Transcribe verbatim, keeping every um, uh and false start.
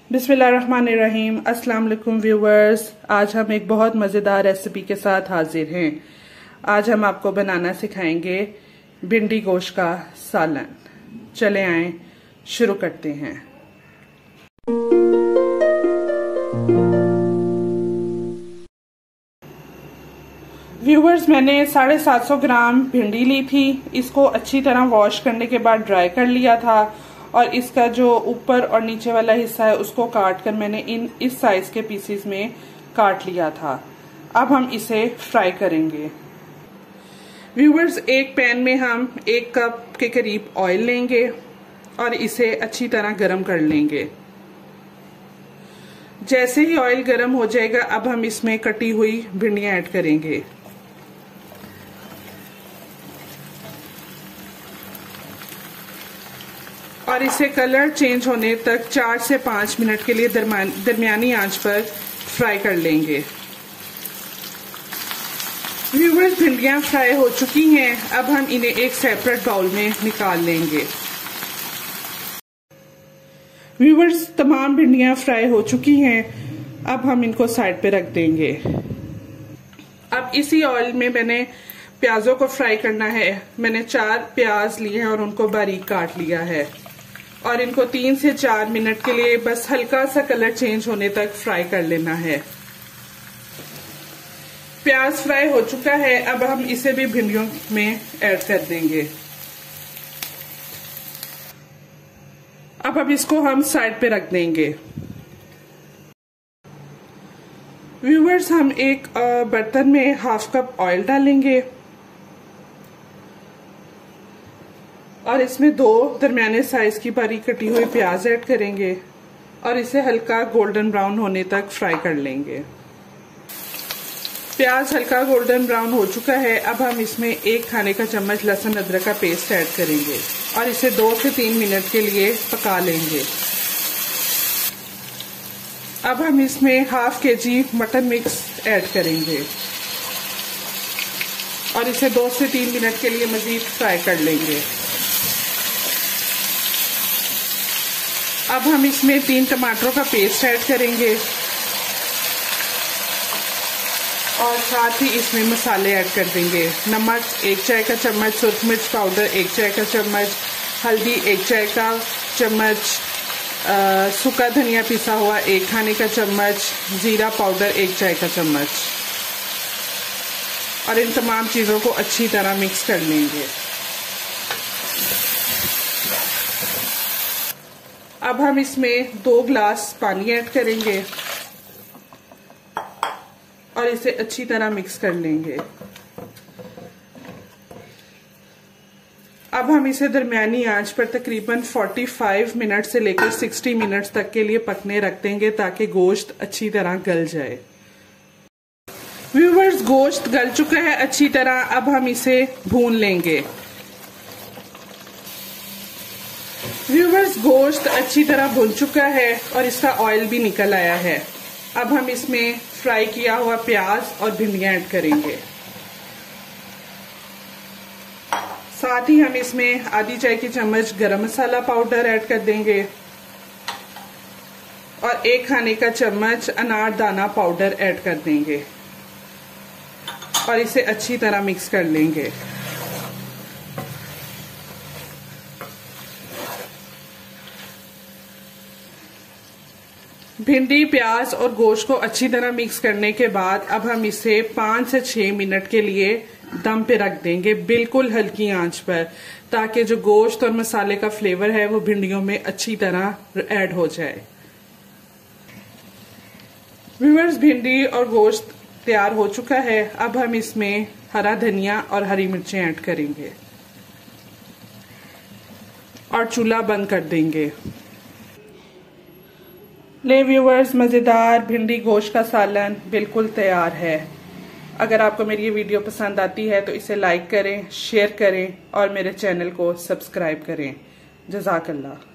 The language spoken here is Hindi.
बिस्मिल्लाहिर्रहमानिर्रहीम। अस्सलाम वालेकुम व्यूवर्स, आज हम एक बहुत मज़ेदार रेसिपी के साथ हाजिर हैं। आज हम आपको बनाना सिखाएंगे भिंडी गोश्त का सालन। चले आएं, शुरू करते हैं। व्यूवर्स, मैंने साढ़े सात सौ ग्राम भिंडी ली थी। इसको अच्छी तरह वॉश करने के बाद ड्राई कर लिया था और इसका जो ऊपर और नीचे वाला हिस्सा है उसको काट कर मैंने इन इस साइज के पीसेस में काट लिया था। अब हम इसे फ्राई करेंगे। व्यूवर्स, एक पैन में हम एक कप के करीब ऑयल लेंगे और इसे अच्छी तरह गरम कर लेंगे। जैसे ही ऑयल गरम हो जाएगा, अब हम इसमें कटी हुई भिंडियां ऐड करेंगे। और इसे कलर चेंज होने तक चार से पांच मिनट के लिए दरमियानी आंच पर फ्राई कर लेंगे। व्यूवर्स, भिंडियां फ्राई हो चुकी हैं। अब हम इन्हें एक सेपरेट बाउल में निकाल लेंगे। व्यूवर्स, तमाम भिंडियां फ्राई हो चुकी हैं। अब हम इनको साइड पे रख देंगे। अब इसी ऑयल में मैंने प्याजों को फ्राई करना है। मैंने चार प्याज लिए हैं और उनको बारीक काट लिया है और इनको तीन से चार मिनट के लिए बस हल्का सा कलर चेंज होने तक फ्राई कर लेना है। प्याज फ्राई हो चुका है। अब हम इसे भी भिंडियों में ऐड कर देंगे। अब अब इसको हम साइड पे रख देंगे। व्यूवर्स, हम एक बर्तन में हाफ कप ऑयल डालेंगे और इसमें दो दरमियाने साइज की बारीक कटी हुई प्याज ऐड करेंगे और इसे हल्का गोल्डन ब्राउन होने तक फ्राई कर लेंगे। प्याज हल्का गोल्डन ब्राउन हो चुका है। अब हम इसमें एक खाने का चम्मच लहसुन अदरक का पेस्ट ऐड करेंगे और इसे दो से तीन मिनट के लिए पका लेंगे। अब हम इसमें हाफ के जी मटन मिक्स ऐड करेंगे और इसे दो से तीन मिनट के लिए मजीद फ्राई कर लेंगे। अब हम इसमें तीन टमाटरों का पेस्ट ऐड करेंगे और साथ ही इसमें मसाले ऐड कर देंगे। नमक एक चाय का चम्मच, सुरख मिर्च पाउडर एक चाय का चम्मच, हल्दी एक चाय का चम्मच, सूखा धनिया पिसा हुआ एक खाने का चम्मच, जीरा पाउडर एक चाय का चम्मच और इन तमाम चीज़ों को अच्छी तरह मिक्स कर लेंगे। अब हम इसमें दो ग्लास पानी ऐड करेंगे और इसे अच्छी तरह मिक्स कर लेंगे। अब हम इसे दरमियानी आंच पर तकरीबन पैंतालीस मिनट से लेकर साठ मिनट तक के लिए पकने रख देंगे ताकि गोश्त अच्छी तरह गल जाए। व्यूवर्स, गोश्त गल चुका है अच्छी तरह। अब हम इसे भून लेंगे। व्यूवर्स, गोश्त अच्छी तरह भुन चुका है और इसका ऑयल भी निकल आया है। अब हम इसमें फ्राई किया हुआ प्याज और भिंडियां ऐड करेंगे। साथ ही हम इसमें आधी चाय की चम्मच गरम मसाला पाउडर ऐड कर देंगे और एक खाने का चम्मच अनार दाना पाउडर ऐड कर देंगे और इसे अच्छी तरह मिक्स कर लेंगे। भिंडी, प्याज और गोश्त को अच्छी तरह मिक्स करने के बाद अब हम इसे पाँच से छह मिनट के लिए दम पे रख देंगे, बिल्कुल हल्की आंच पर, ताकि जो गोश्त और मसाले का फ्लेवर है वो भिंडियों में अच्छी तरह ऐड हो जाए। व्यूअर्स, भिंडी और गोश्त तैयार हो चुका है। अब हम इसमें हरा धनिया और हरी मिर्चें ऐड करेंगे और चूल्हा बंद कर देंगे। ले व्यूवर्स, मज़ेदार भिंडी गोश्त का सालन बिल्कुल तैयार है। अगर आपको मेरी ये वीडियो पसंद आती है तो इसे लाइक करें, शेयर करें और मेरे चैनल को सब्सक्राइब करें। जज़ाकल्लाह।